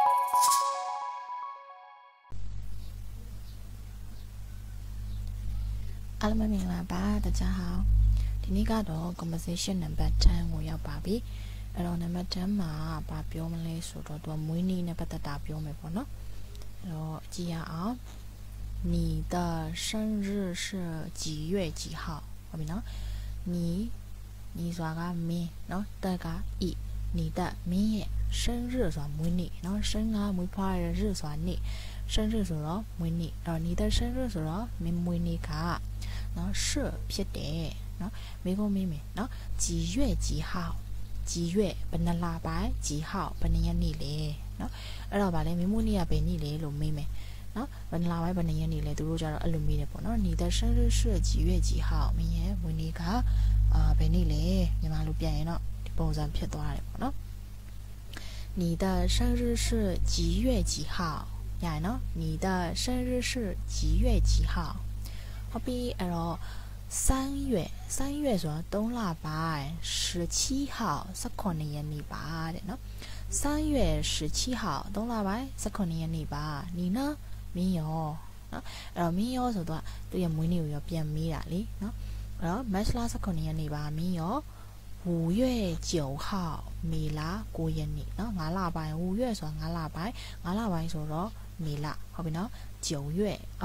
阿拉们明啦吧，大家好。ဒီနေ့ကတော့ conversation number 10ကိုရောက်ပါပြီ။အဲ့တော့ number 10မှာဘာပြောမလဲဆိုတော့သူကမွေးနေ့နဲ့ပတ်သက်တာပြောမယ်ပေါ့နော်။အဲ့တော့ကြည့်ရအောင်。你的生日是几月几号？ဟုတ်ပြီနော်။你ဆိုတာကမင်းနော်။တက်ကဤ你的မင်းရဲ့生日ဆိုတာမွေးနေ့နော်။生ကမွေးဖွားရ日ဆိုတာနေ့။生日ဆိုတော့မွေးနေ့။အဲ့တော့你的生日ဆိုတော့မင်းမွေးနေ့ကနော်是ဖြစ်တယ်နော်မိကုံးမင်းမယ်နော်几月几号几月ဘယ်နှလပိုင်း几号ဘယ်နှရက်နေ့လဲနော်အဲ့တော့ဗာလဲမင်းမွေးနေ့ကဘယ်နေ့လဲလို့မေးမယ်နော်ဘယ်နှလပိုင်းဘယ်နှရက်နေ့လဲသူတို့ကြတော့အဲ့လိုမေးတယ်ပေါ့နော်你的生日是几月几号မင်းရဲ့မွေးနေ့ကဘယ်နေ့လဲမြန်မာလိုပြန်ရင်တော့ဒီပုံစံဖြစ်သွားတယ်ပေါ့နော်你的生日是几月几号ရရင်နော်你的生日是几月几号ဟုတ်ပြီအဲ့တော့3月ဆိုတာ3လပိုင်း17号18ရက်နေ့ပါတဲ့နော်3月17号3လပိုင်း18ရက်နေ့ပါ你呢မင်းရောနော်အဲ့တော့မင်းရောဆိုတော့သူရဲ့မွေးနေ့ကိုရောပြန်မေးတာလေနော်အဲ့တော့မတ်လ18ရက်နေ့ပါမင်းရော5月9号မေလ9ရက်နေ့နော်5လပိုင်း5月ဆိုတာ5လပိုင်း5လပိုင်းဆိုတော့မေလဟုတ်ပြီနော်9月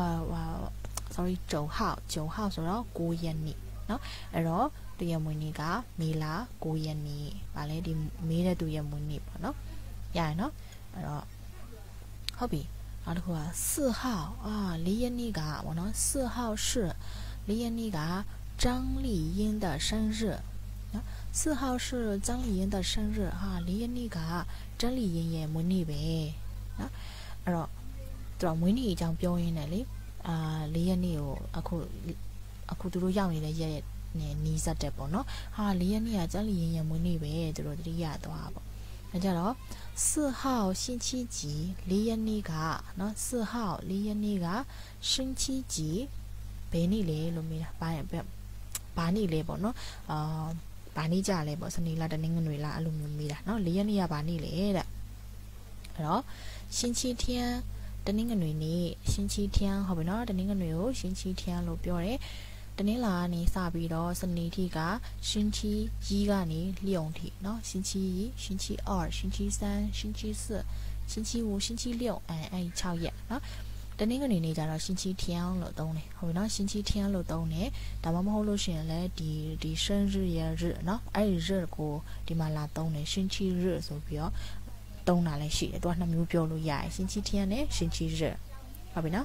sorry 9号ဆိုတော့9ရက်နေ့เนาะအဲ့တော့သူရဲ့မွေးနေ့ကမေလ9ရက်နေ့ဗာလဲဒီမေးတဲ့သူရဲ့မွေးနေ့ပေါ့เนาะရရင်เนาะအဲ့တော့ဟုတ်ပြီနောက်တစ်ခုက4号4ရက်နေ့ကပေါ့เนาะ4号是4ရက်နေ့က张丽英的生日เนาะ4号是张丽英的生日4ရက်နေ့က张丽英ရဲ့မွေးနေ့ပဲเนาะအဲ့တော့သူကမွေးနေ့အကြောင်းပြောရင်းနဲ့လေ4ရက်နေ့ကိုအခုသူတို့ရောက်နေတဲ့ရက်နဲ့နီးစပ်တယ်ပေါ့နော်4ရက်နေ့ကကျန်းလီရင်ရမွေးနေ့ပဲသူတို့တတိယသွားပေါ့ဒါကြတော့4号星期几4ရက်နေ့ကနော်4号4ရက်နေ့က星期几ဘယ်နေ့လဲလို့မေးတာဘာနေ့လဲပေါ့နော်ဘာနေ့ကြလဲပေါ့စနေလားတနင်္ဂနွေလားအဲ့လိုမျိုးမေးတာနော်4ရက်နေ့ကဘာနေ့လဲတဲ့အဲ့တော့星期天တနင်္ဂနွေနေ့星期天ဟုတ်ပြီနော်တနင်္ဂနွေကို星期天လို့ပြောတယ်တနင်္လာနေ့စပြီးတော့စနေထိက星期一ကနေလျုံထိနော်星期一星期二星期三星期四星期五星期六အဲ့6ရက်နော်တနင်္ဂနွေနေ့ကျတော့星期天လို့သုံးတယ်ဟုတ်ပြီနော်星期天လို့သုံးတယ်ဒါမှမဟုတ်လို့ရှိရင်လည်းဒီ生日ရဲ့日နော်အဲ့ဒီ日ကိုဒီမှာလာသုံးတယ်星期日ဆိုပြီးတော့သုံးတာလည်းရှိတယ်သူက2မျိုးပြောလို့ရတယ်星期天နဲ့星期日ဟုတ်ပြီနော်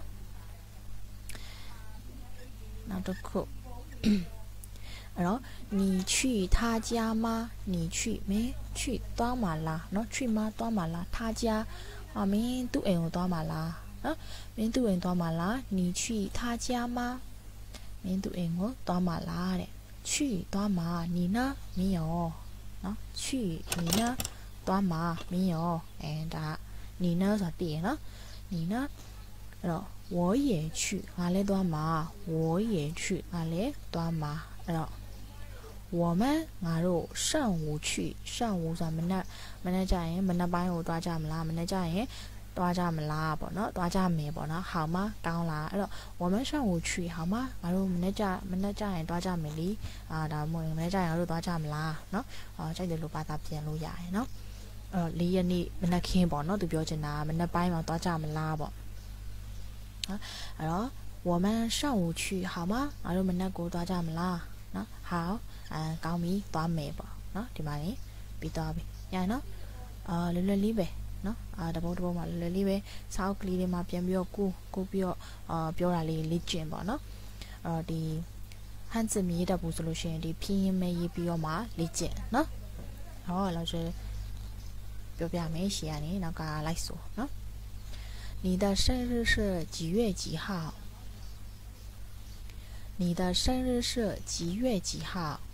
နောက်တစ်ခုအဲ့တော့你去他家吗你去မင်း去သွားမှာလားเนาะ去吗သွားမှာလား他家မင်းသူ့အိမ်ကိုသွားမှာလားနော်မင်းသူ့အိမ်သွားမှာလား你去他家吗မင်းသူ့အိမ်ကိုသွားမှာလားတဲ့去သွားမှာ你呢မင်းရောနော်去你呢သွားမှာမင်းရောဒါ你呢ဆိုတာတည်ရနော်你呢အဲ့တော့我也去ငါလည်းသွားမှာ我也去ငါလည်းသွားမှာအဲ့တော့我们ငါတို့上午去上午ဆိုတာမနေ့ကျရင်မနေ့ပိုင်းကိုသွားကြမလားမနေ့ကျရင်သွားကြမလားပေါ့နော်သွားကြမယ်ပေါ့နော်好吗ကောင်းလားအဲ့တော့我们上午去好吗ငါတို့မနေ့ကျရင်သွားကြမယ်လीဒါမှမဟုတ်မနေ့ကျရင်ငါတို့သွားကြမလားနော်ကြိုက်တယ်လို့ဘာသာပြန်လို့ရတယ်နော်4ရက်နေ့မနက်ခင်းပေါ့နော်သူပြောချင်တာမနက်ပိုင်းမှာသွားကြမလားပေါ့အဲ့တော့我们上午去好吗ငါတို့မနက်ကိုသွားကြမလားနော်好ကောင်းပြီသွားမယ်ပေါ့နော်ဒီမှာနေပြီးသွားပြီရရင်နော်လွယ်လွယ်လေးပဲနော်တပုတ်မှာလွယ်လွယ်လေးပဲစာအုပ်ကလေးတွေမှာပြန်ပြီးတော့ကိုပြီးတော့ပြောတာလေးလေ့ကျင့်ပေါ့နော်ဒီဟန်字မြေးတတ်ဘူးဆိုလို့ရှိရင်ဒီ拼音မဲရေးပြီးတော့မှလေ့ကျင့်နော်ဟောလောက်ကျပြောပြမယ်ရှေ့ကနေနောက်ကလိုက်ဆိုနော်你的生日是几月几号你的生日是几月几号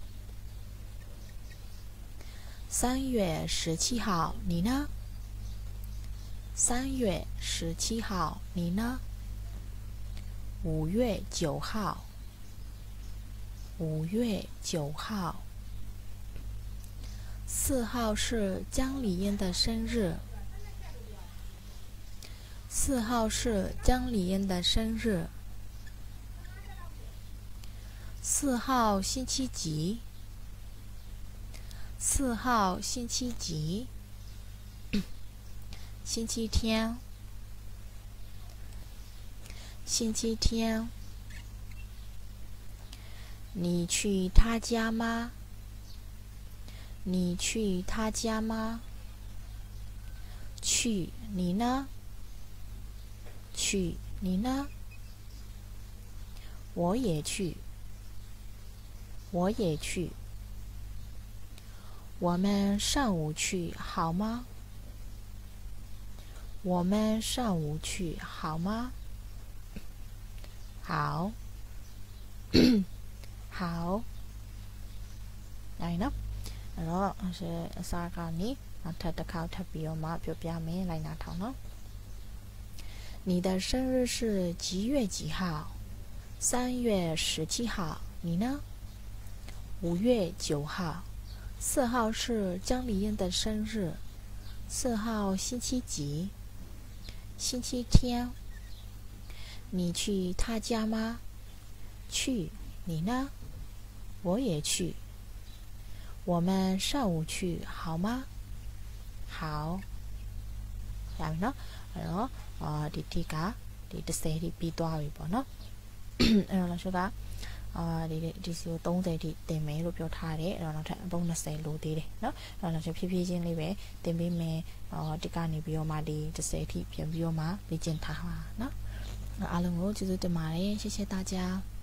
3月17号你呢3月17号你呢5月9号5月9号4号是江丽英的生日 4号是江丽英的生日。4号星期几？4号星期几？星期天。星期天。你去他家吗？你去他家吗？去，你呢？去，你呢？我也去。我也去。我们上午去好吗？我们上午去好吗？好。好。နိုင်နော်အဲ့တော့အစားကနေနောက်ထပ်တစ်ခေါက်ထပ်ပြီးတော့မှပြောပြမယ်လိုက်နာထောင်နော်你的生日是几月几号？3月17号。你呢？5月9号。4号是江丽英的生日。4号星期几？星期天。你去他家吗？去。你呢？我也去。我们上午去好吗？好。ရပြီနော်အဲ့တော့ဒီတိကဒီ30ထိပြီးသွားပြီပေါ့နော်အဲ့တော့လောက်ရှုကဒီစီကို30ထိတင်မယ်လို့ပြောထားတယ်အဲ့တော့နောက်ထပ်အပုံ20လိုသေးတယ်နော်အဲ့တော့လောက်ရှုဖြည်းဖြည်းချင်းလေးပဲတင်ပေးမယ်ဒီကနေပြီးတော့မှဒီ30ထိပြန်ပြီးတော့မှလေ့ကျင့်ထားပါနော်အားလုံးကိုကျေးဇူးတင်ပါတယ်谢谢大家